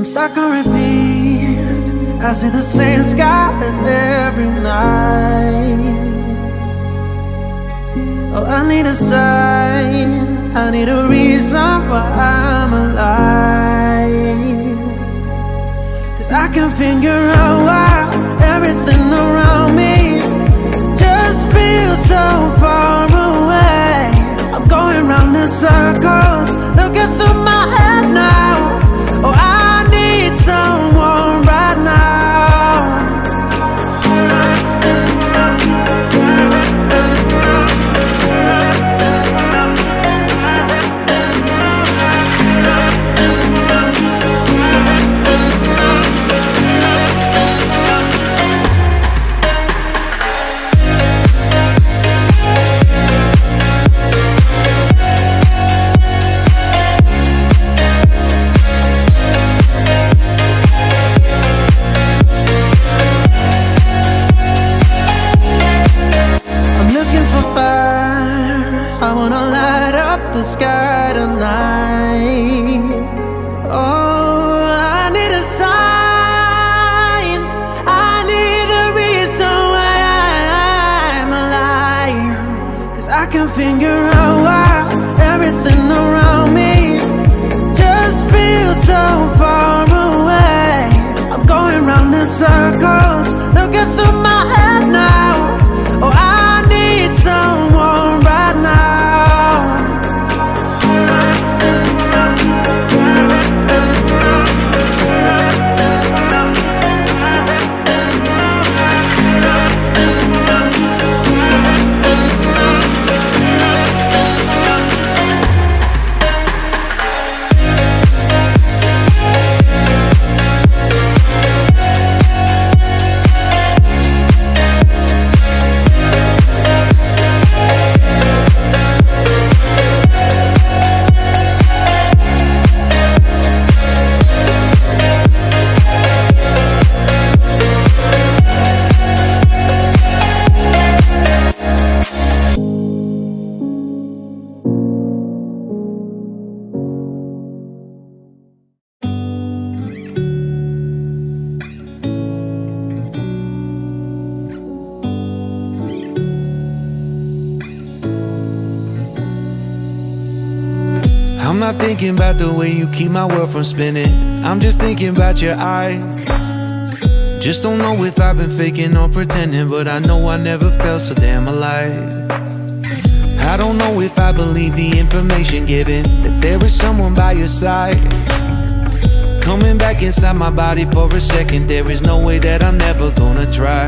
I'm stuck on repeat. I see the same skies every night. Oh, I need a sign, I need a reason why I'm alive. Cause I can figure out why everything around me just feels so far away. I'm going round in circles, looking through my head now. Oh, I need someone right now. The sky tonight. Oh, I need a sign, I need a reason why I'm alive. Cause I can figure out why everything around me just feels so far away. I'm going round in circles, looking through my head now. Oh, I need someone right now. I'm not thinking about the way you keep my world from spinning. I'm just thinking about your eyes. Just don't know if I've been faking or pretending, but I know I never felt so damn alive. I don't know if I believe the information given, that there is someone by your side. Coming back inside my body for a second, there is no way that I'm never gonna try.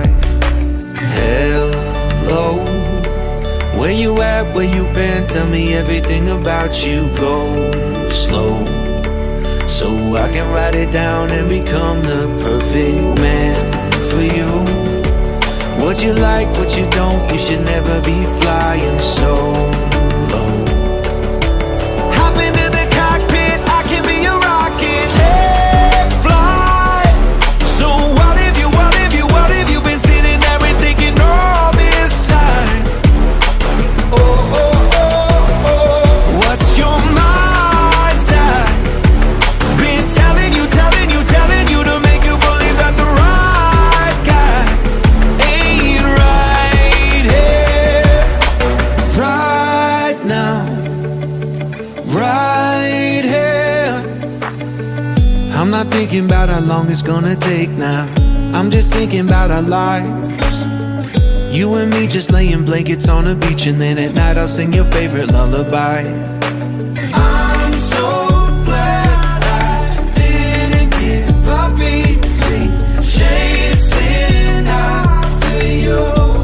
Hello, where you at, where you been? Tell me everything about you. Go slow, so I can write it down and become the perfect man for you. What you like, what you don't, you should never be flying solo. Hop into the cockpit, I can be a rocket. Hey, fly. So what have you been sitting there and thinking all this time? What's your mind's at? Been telling you to make you believe that the right guy ain't right here, right now, right here. I'm not thinking about how long it's gonna take now. I'm just thinking about our lives. You and me just laying blankets on the beach, and then at night I'll sing your favorite lullaby. I'm so glad I didn't give up easy, chasing after you.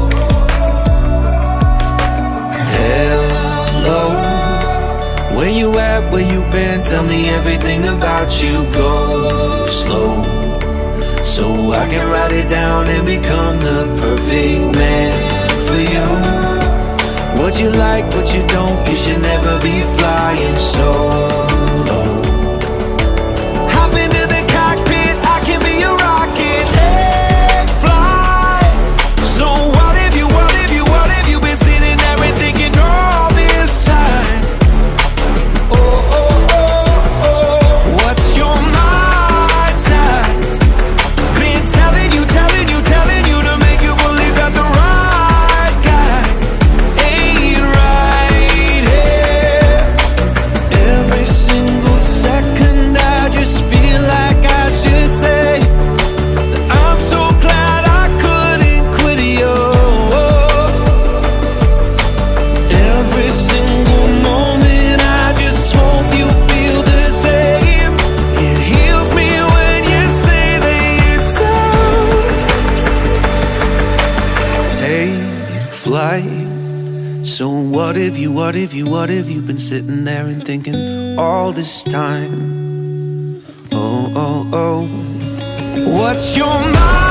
Hello, where you at, where you been? Tell me everything about you. Go slow, so I can write it down and become the perfect man for you. What you like, what you don't, you should never be flying solo. Hop into the cockpit, I can be a rocket. Hey, fly. So what have you been sitting there and thinking all this time? What's your mind? So what have you been sitting there and thinking all this time? Oh, oh, oh. What's your mind?